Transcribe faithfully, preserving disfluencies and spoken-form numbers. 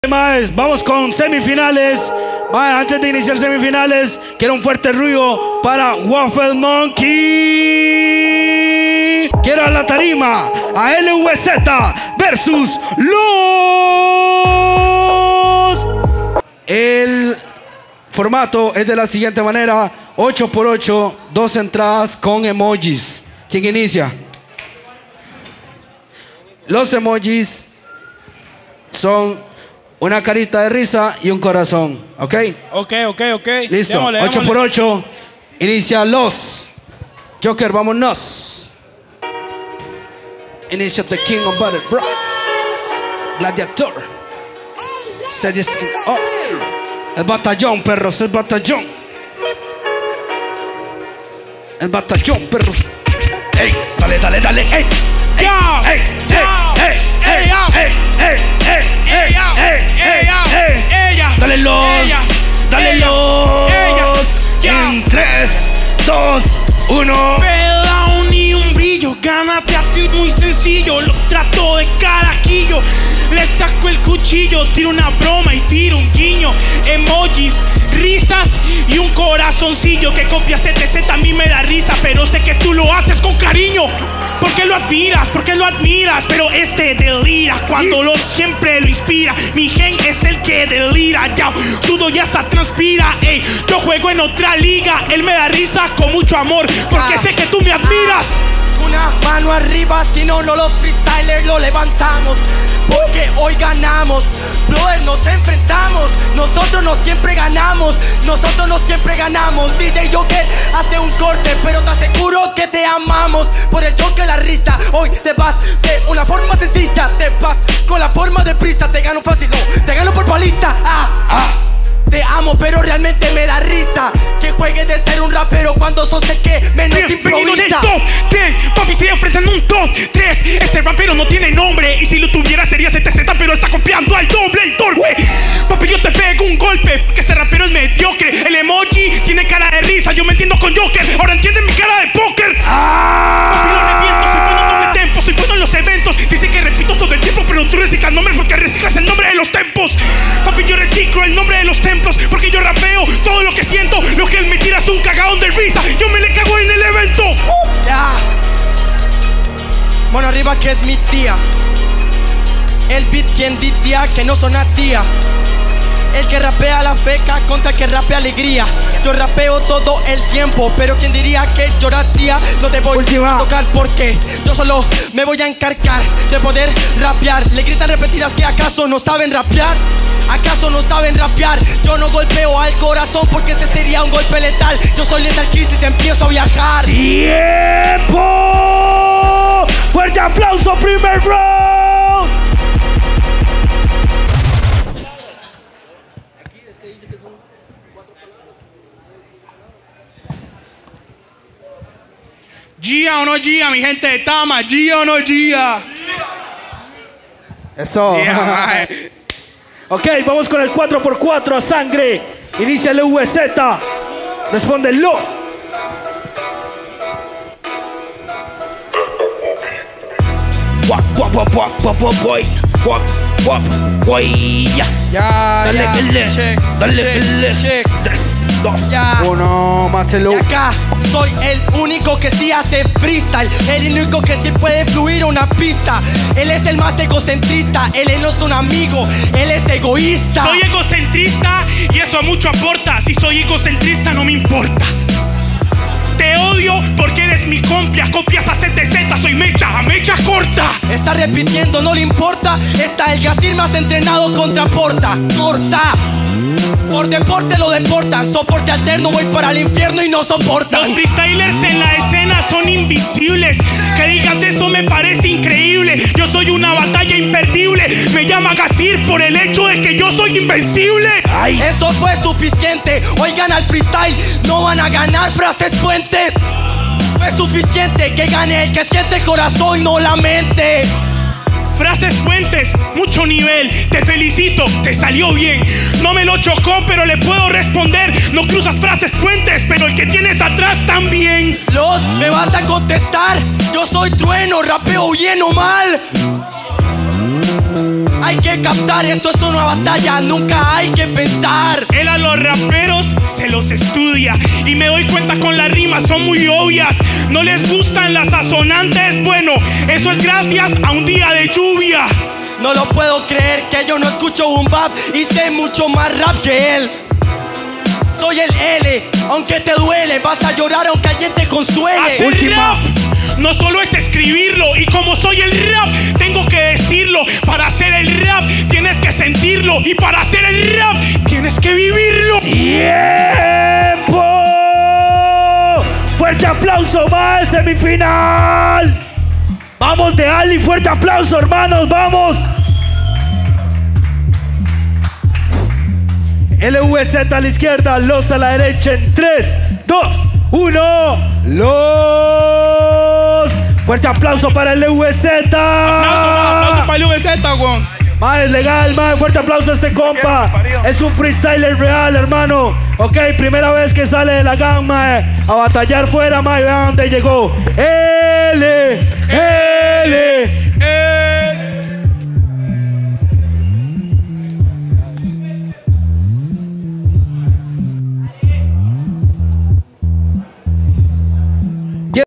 Más, vamos con semifinales. Más, antes de iniciar semifinales, quiero un fuerte ruido para Waffle Monkey. Quiero a la tarima a L V Z versus los. El formato es de la siguiente manera: ocho por ocho, dos entradas con emojis. ¿Quién inicia? Los emojis son una carita de risa y un corazón, ¿ok? Ok, ok, ok. Listo, Démosle, ocho démosle. por ocho. Inicia los. Joker, vámonos. Inicia The King of Butter, bro. Gladiator. Series in- oh. El batallón, perros, el batallón. El batallón, perros. Ey, dale, dale, dale, ey. Yo, Ey, ey, yo, ey, ey, ella, ey, ey, ey, ey, ella, ey, ella, ey. ella, Dale los, ella, dale ella, los. ella, ya. En tres, dos, uno. Pelao ni un brillo, gánate a ti muy sencillo. Lo trato de carajillo, le saco el cuchillo, tiro una broma y tiro un guiño. Emojis, risas y un corazoncillo que copia C T Z. A mí me da risa, pero sé que tú lo haces con cariño. ¿Por qué lo admiras? ¿Por qué lo admiras? Pero este delira cuando lo siempre lo inspira. Mi gen es el que delira, ya sudo y hasta transpira. Ey, yo juego en otra liga, él me da risa con mucho amor, porque sé que tú me admiras. Una mano arriba, si no, no los freestylers lo levantamos. Porque hoy ganamos, brother, nos enfrentamos. Nosotros no siempre ganamos, nosotros no siempre ganamos. D J Joker hace un corte, pero te aseguro que te amamos. Por el Joker la risa, hoy te vas de una forma sencilla. Te vas con la forma de prisa, te gano fácil, no, te gano por paliza. Ah, ah. Te amo, pero realmente me da risa que juegues de ser un rapero cuando sos el que menos Bienvenido del improvisa. top tres, papi, se enfrentan un top tres. Ese rapero no tiene nombre, y si lo tuviera sería C T Z, pero está copiando al doble el torpe. Papi, yo te pego un golpe, porque ese rapero es mediocre. El emoji tiene cara de risa, yo me entiendo con Joker. Ahora entienden mi cara de póker. Papi, lo reviento, soy bueno en doble tempo, soy bueno en los eventos. Dicen que repito todo el tiempo, pero tú reciclas nombres porque reciclas el nombre de los tempos. Papi, yo reciclo el nombre de los tempos, porque yo rapeo todo lo que siento. Lo que él me tira es un cagadón de risa, yo me le cago en el evento. Uh, ya. Mano arriba que es mi tía. El beat quien diría que no son a tía. El que rapea la feca contra el que rapea alegría. Yo rapeo todo el tiempo, pero quien diría que llorar tía. No te voy Última. a tocar porque yo solo me voy a encargar de poder rapear. Le gritan repetidas que acaso no saben rapear. ¿Acaso no saben rapear? Yo no golpeo al corazón porque ese sería un golpe letal. Yo soy Lethal Crisis, empiezo a viajar. ¡Tiempo! ¡Fuerte aplauso, primer round! Gia o no Gia, mi gente de Tama, Gia o no Gia. Eso. Yeah. Ok, vamos con el cuatro por cuatro a sangre. Inicia el V Z. Responde los. Guap, guap, guap, guap, guap, guap, guay. Guap, guap, guay, yes. Ya, Dale, ya. dale, Check, dale, check, dale. check. Tres, dos, Ya. uno, mátelo. Y acá soy el único que sí hace freestyle, el único que sí puede fluir una pista. Él es el más egocentrista, él no es un amigo, él es egoísta. Soy egocentrista y eso mucho aporta. Si soy egocentrista no me importa. Te odio porque eres mi compia, copias a C T Z, soy mecha, a mecha corta. Está repitiendo, no le importa. Está el Gasir más entrenado contra Porta. Corta. Por deporte lo deportan. Soporte alterno, voy para el infierno y no soportan. Los freestylers en la escena son invisibles. Que digas eso me parece increíble. Yo soy una batalla imperdible. Me llama Gasir por el hecho de que yo soy invencible. Ay, Esto fue suficiente. Oigan al freestyle, no van a ganar frases puentes. Fue suficiente que gane el que siente el corazón, no la mente. Frases puentes, mucho nivel. Te felicito, te salió bien. No me lo chocó, pero le puedo responder. No cruzas frases puentes, pero el que tienes atrás también. Los, ¿me vas a contestar? Yo soy trueno, rapeo bien o mal. Hay que captar, esto es una batalla, nunca hay que pensar. Él a los raperos se los estudia y me doy cuenta con las rimas, son muy obvias. No les gustan las asonantes, bueno, eso es gracias a un día de lluvia. No lo puedo creer que yo no escucho un bap y sé mucho más rap que él. Soy el L, aunque te duele, vas a llorar aunque alguien te consuele. Hacer rap no solo es escribirlo, y como soy el rap tengo que decirlo. Para hacer el rap tienes que sentirlo, y para hacer el rap tienes que vivirlo. ¡Tiempo! Fuerte aplauso más, semifinal. Vamos de Ali, fuerte aplauso, hermanos, vamos. L V Z a la izquierda, los a la derecha en tres, dos, uno. Los. Fuerte aplauso para el L V Z. Aplauso, aplauso para el L V Z, weón. Más es legal, más fuerte aplauso a este compa. Es un freestyler real, hermano. Ok, primera vez que sale de la gang, mae, a batallar fuera, mae, vean dónde llegó. L, L,